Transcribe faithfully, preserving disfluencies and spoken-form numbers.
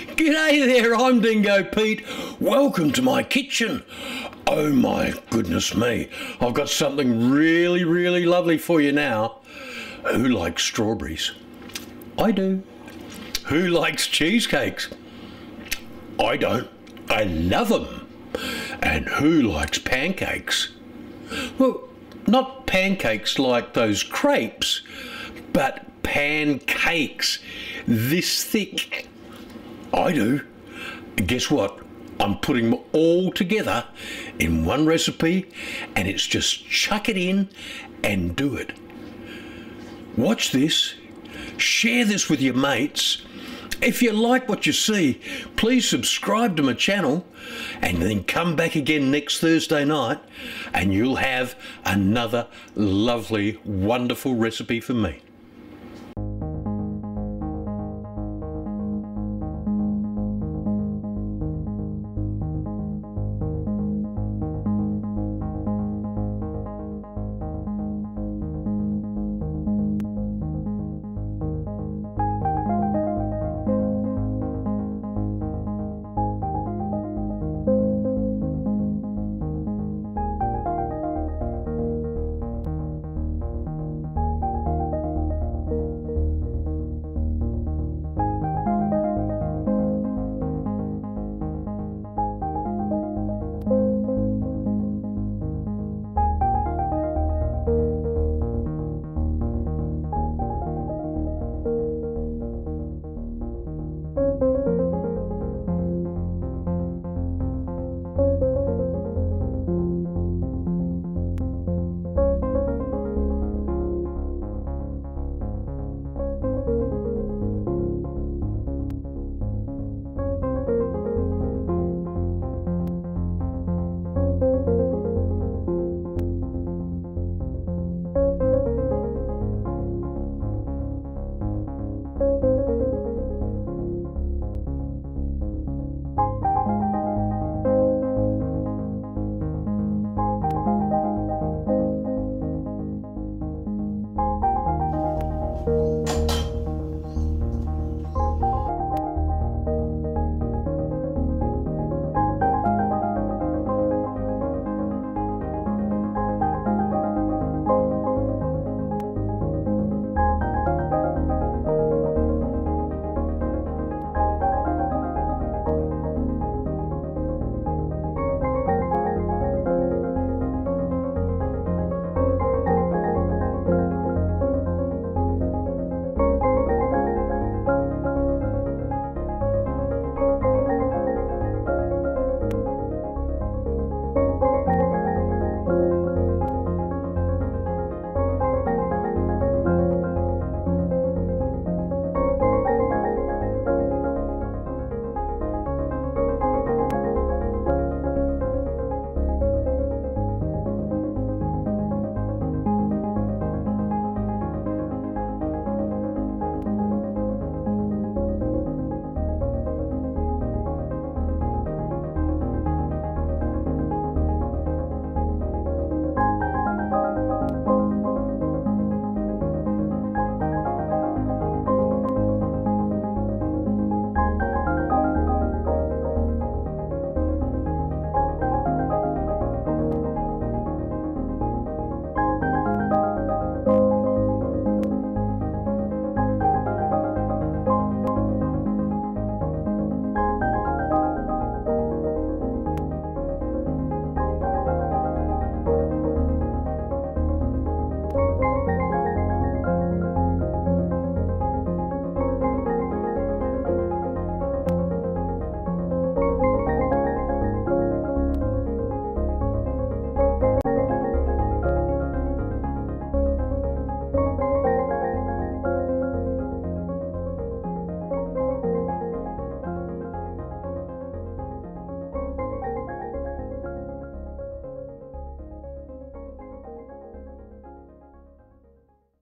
G'day there, I'm Dingo Pete. Welcome to my kitchen. Oh my goodness me, I've got something really, really lovely for you now. Who likes strawberries? I do. Who likes cheesecakes? I don't. I love them. And who likes pancakes? Well, not pancakes like those crepes, but pancakes this thick. I do. And guess what? I'm putting them all together in one recipe, and it's just chuck it in and do it. Watch this. Share this with your mates. If you like what you see, please subscribe to my channel and then come back again next Thursday night and you'll have another lovely, wonderful recipe for me.